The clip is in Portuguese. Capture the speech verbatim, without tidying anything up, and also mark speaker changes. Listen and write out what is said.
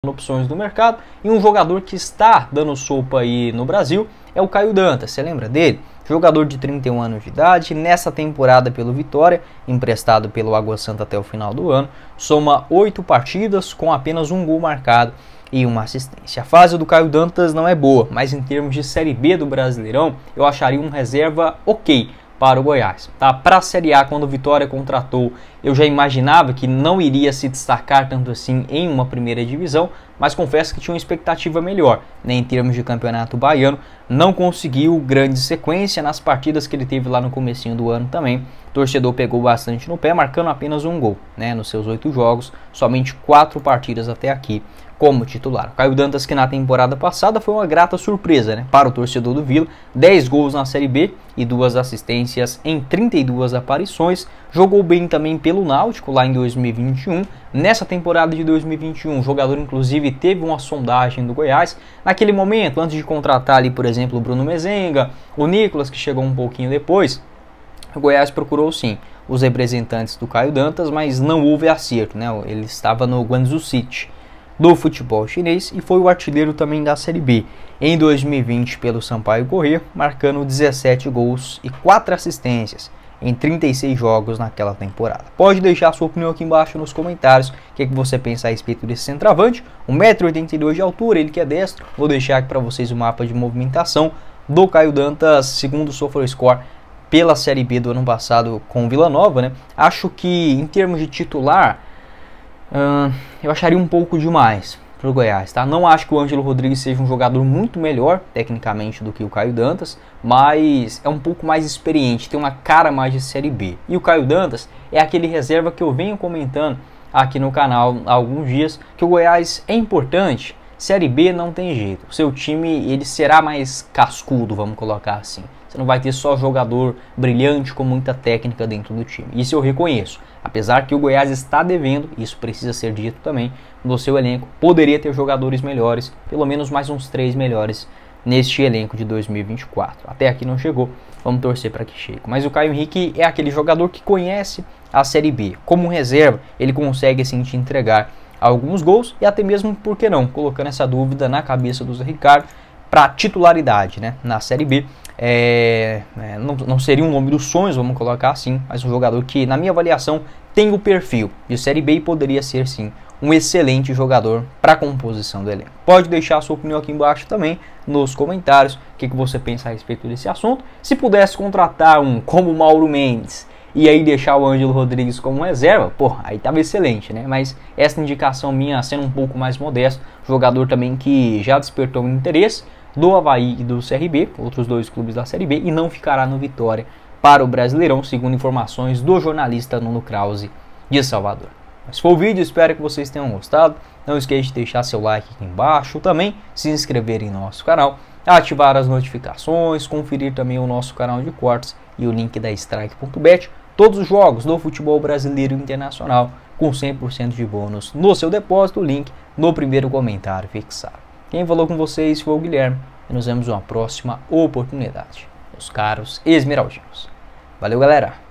Speaker 1: opções do mercado, e um jogador que está dando sopa aí no Brasil é o Caio Dantas. Você lembra dele? Jogador de trinta e um anos de idade, nessa temporada pelo Vitória, emprestado pelo Água Santa até o final do ano, soma oito partidas com apenas um gol marcado e uma assistência. A fase do Caio Dantas não é boa, mas em termos de Série B do Brasileirão, eu acharia um reserva ok para o Goiás. Tá? Para a Série A, quando o Vitória contratou, eu já imaginava que não iria se destacar tanto assim em uma primeira divisão, mas confesso que tinha uma expectativa melhor, né? Em termos de campeonato baiano. Não conseguiu grande sequência nas partidas que ele teve lá no comecinho do ano também. O torcedor pegou bastante no pé, marcando apenas um gol, né? Nos seus oito jogos, somente quatro partidas até aqui como titular. O Caio Dantas, que na temporada passada foi uma grata surpresa, né, para o torcedor do Vila, dez gols na Série B e duas assistências em trinta e duas aparições, jogou bem também pelo Náutico lá em dois mil e vinte e um, nessa temporada de dois mil e vinte e um o jogador inclusive teve uma sondagem do Goiás, naquele momento, antes de contratar ali, por exemplo, o Bruno Mezenga, o Nicolas, que chegou um pouquinho depois, o Goiás procurou sim os representantes do Caio Dantas, mas não houve acerto, né, ele estava no Guangzhou City do futebol chinês e foi o artilheiro também da Série B em dois mil e vinte pelo Sampaio Corrêa, marcando dezessete gols e quatro assistências em trinta e seis jogos naquela temporada. Pode deixar a sua opinião aqui embaixo nos comentários, o que, é que você pensa a respeito desse centroavante, um metro e oitenta e dois de altura, ele que é destro. Vou deixar aqui para vocês o mapa de movimentação do Caio Dantas, segundo o SofaScore, pela Série B do ano passado com o Vila Nova, né? Acho que em termos de titular, Uh, eu acharia um pouco demais para o Goiás, tá? Não acho que o Ângelo Rodrigues seja um jogador muito melhor tecnicamente do que o Caio Dantas, mas é um pouco mais experiente, tem uma cara mais de Série B. E o Caio Dantas é aquele reserva que eu venho comentando aqui no canal há alguns dias, que o Goiás é importante. Série B não tem jeito, o seu time ele será mais cascudo, vamos colocar assim. Você não vai ter só jogador brilhante com muita técnica dentro do time. Isso eu reconheço. Apesar que o Goiás está devendo, isso precisa ser dito também, no seu elenco, poderia ter jogadores melhores, pelo menos mais uns três melhores neste elenco de dois mil e vinte e quatro. Até aqui não chegou, vamos torcer para que chegue. Mas o Caio Henrique é aquele jogador que conhece a Série B. Como reserva, ele consegue sim te entregar alguns gols e até mesmo, por que não, colocando essa dúvida na cabeça do Zé Ricardo para titularidade, né, na Série B. É, é, não, não seria um nome dos sonhos, vamos colocar assim, mas um jogador que, na minha avaliação, tem o perfil de Série B e poderia ser sim um excelente jogador para a composição do elenco. Pode deixar a sua opinião aqui embaixo também nos comentários, o que, que você pensa a respeito desse assunto. Se pudesse contratar um como o Mauro Mendes e aí deixar o Ângelo Rodrigues como reserva, pô, aí tava excelente, né? Mas essa indicação minha sendo um pouco mais modesto, jogador também que já despertou o interesse do Avaí e do C R B, outros dois clubes da Série B, e não ficará no Vitória para o Brasileirão, segundo informações do jornalista Nuno Krause de Salvador. Esse foi o vídeo, espero que vocês tenham gostado. Não esqueça de deixar seu like aqui embaixo, também se inscrever em nosso canal, ativar as notificações, conferir também o nosso canal de cortes e o link da Strike ponto bet. Todos os jogos do futebol brasileiro e internacional com cem por cento de bônus no seu depósito, link no primeiro comentário fixado. Quem falou com vocês foi o Guilherme e nos vemos em uma próxima oportunidade, meus caros esmeraldinos. Valeu, galera!